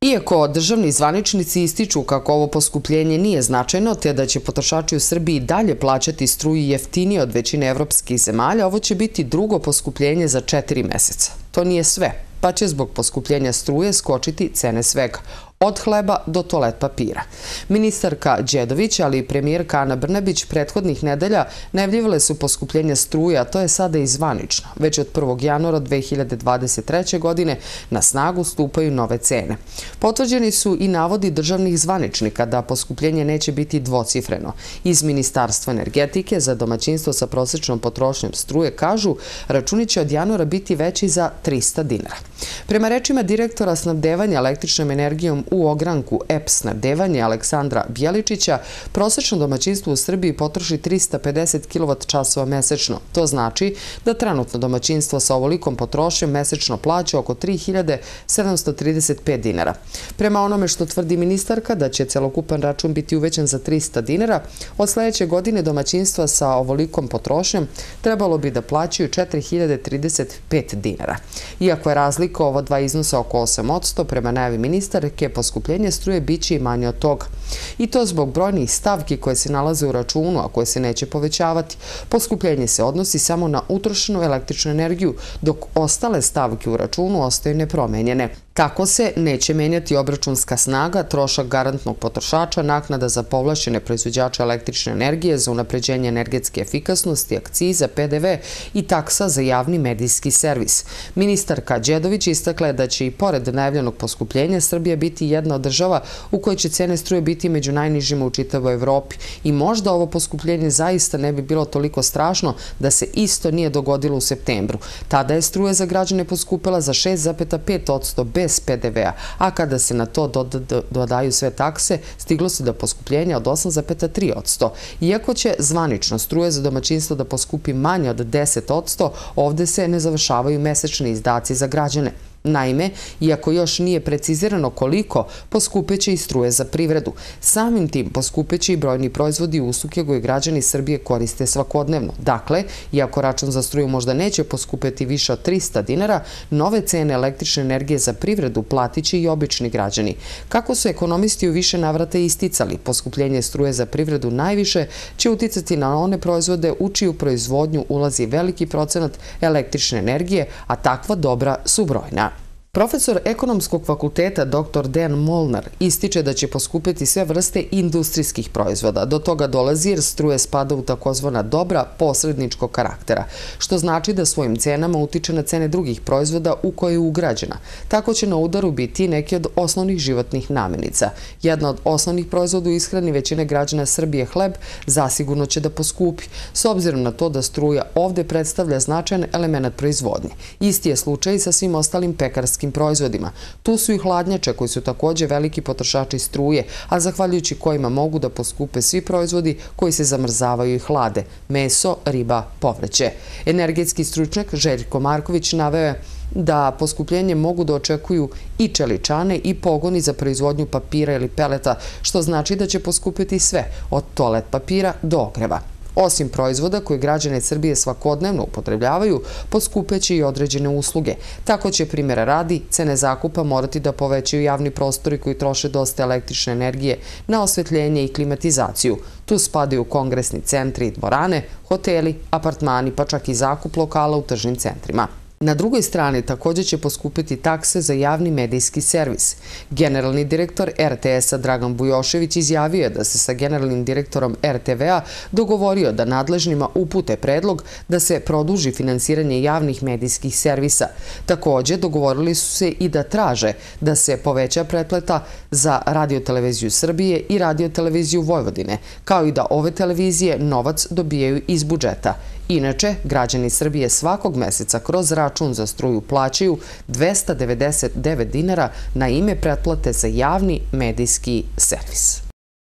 Iako državni zvaničnici ističu kako ovo poskupljenje nije značajno, te da će potrošači u Srbiji dalje plaćati struju jeftinije od većine evropskih zemalja, ovo će biti drugo poskupljenje za 4 meseca. To nije sve, pa će zbog poskupljenja struje skočiti cene svega, od hleba do toalet papira. Ministarka Đedović, ali i premijerka Ana Brnabić prethodnih nedelja najavljivale su poskupljenje struje, a to je sada i zvanično. Već od 1. januara 2023. godine na snagu stupaju nove cene. Potvrđeni su i navodi državnih zvaničnika da poskupljenje neće biti dvocifreno. Iz Ministarstva energetike za domaćinstvo sa prosečnom potrošnjom struje kažu računi će od januara biti veći za 300 dinara. Prema rečima direktora snabdevanja električnom energijom u ogranku EPS snabdevanje Aleksandra Bjeličića, prosečno domaćinstvo u Srbiji potroši 350 kWh mesečno. To znači da trenutno domaćinstvo sa ovolikom potrošnjom mesečno plaća oko 3.735 dinara. Prema onome što tvrdi ministarka da će celokupan račun biti uvećan za 300 dinara, od sledeće godine domaćinstva sa ovolikom potrošnjom trebalo bi da plaćaju 4.035 dinara. Iako je razlika ova dva iznosa oko 8%, prema najavi ministarke, poskupljenje struje biće i manje od toga. I to zbog brojnih stavki koje se nalaze u računu, a koje se neće povećavati. Poskupljenje se odnosi samo na utrošenu električnu energiju, dok ostale stavke u računu ostaju nepromenjene. Tako se neće menjati obračunska snaga, trošak garantnog potrošača, naknada za povlašćene proizvođače električne energije, za unapređenje energetske efikasnosti, akciza, PDV i taksa za javni medijski servis. Ministarka Đedović istakla je da će i pored najavljenog poskupljenja Srbija biti jedna od država u kojoj će cene struje biti među najnižima u čitavoj Evropi. I možda ovo poskupljenje zaista ne bi bilo toliko strašno da se isto nije dogodilo u septembru. Tada je struja za građane poskupela za 6,5% bez PDV-a, a kada se na to dodaju sve takse, stiglo se do poskupljenja od 8,3%. Iako će zvanično struje za domaćinstvo da poskupi manje od 10%, ovde se ne završavaju mesečni izdaci za građane. Naime, iako još nije precizirano koliko, poskupeće i struje za privredu. Samim tim poskupeće i brojni proizvodi i usluge koje građani Srbije koriste svakodnevno. Dakle, iako račun za struju možda neće poskupeti više od 300 dinara, nove cene električne energije za privredu platit će i obični građani. Kako su ekonomisti u više navrata isticali, poskupljenje struje za privredu najviše će uticati na one proizvode u čiju proizvodnju ulazi veliki procenat električne energije, a takva dobra su brojna. Profesor ekonomskog fakulteta dr. Dejan Molnar ističe da će poskupiti sve vrste industrijskih proizvoda. Do toga dolazi jer struje spada u takozvana dobra posredničkog karaktera, što znači da svojim cenama utiče na cene drugih proizvoda u koje je ugrađena. Tako će na udaru biti neki od osnovnih životnih namirnica. Jedna od osnovnih proizvoda u ishrani većine građana Srbije, hleb, zasigurno će da poskupi, s obzirom na to da struja ovde predstavlja značajan element proizvodnje. Isti je slučaj i sa svim ostalim pekarskim proizvodima. Tu su i hladnjače koji su takođe veliki potrošači struje, a zahvaljujući kojima mogu da poskupe svi proizvodi koji se zamrzavaju i hlade: meso, riba, povrće. Energetski stručnjak Željko Marković naveo je da poskupljenje mogu da očekuju i čeličane i pogoni za proizvodnju papira ili peleta, što znači da će poskupiti sve, od toalet papira do ogreva. Osim proizvoda koje građane Srbije svakodnevno upotrebljavaju, poskupeće i određene usluge. Tako će, primjera radi, cene zakupa morati da povećaju javni prostori koji troše dosta električne energije na osvetljenje i klimatizaciju. Tu spadaju kongresni centri i dvorane, hoteli, apartmani, pa čak i zakup lokala u tržnim centrima. Na drugoj strani također će poskupiti takse za javni medijski servis. Generalni direktor RTS-a Dragan Bujošević izjavio je da se sa generalnim direktorom RTV-a dogovorio da nadležnima upute predlog da se produži finansiranje javnih medijskih servisa. Također dogovorili su se i da traže da se poveća pretplata za Radio-televiziju Srbije i Radio-televiziju Vojvodine, kao i da ove televizije novac dobijaju iz budžeta. Inače, građani Srbije svakog meseca kroz račun za struju plaćaju 299 dinara na ime pretplate za javni medijski servis.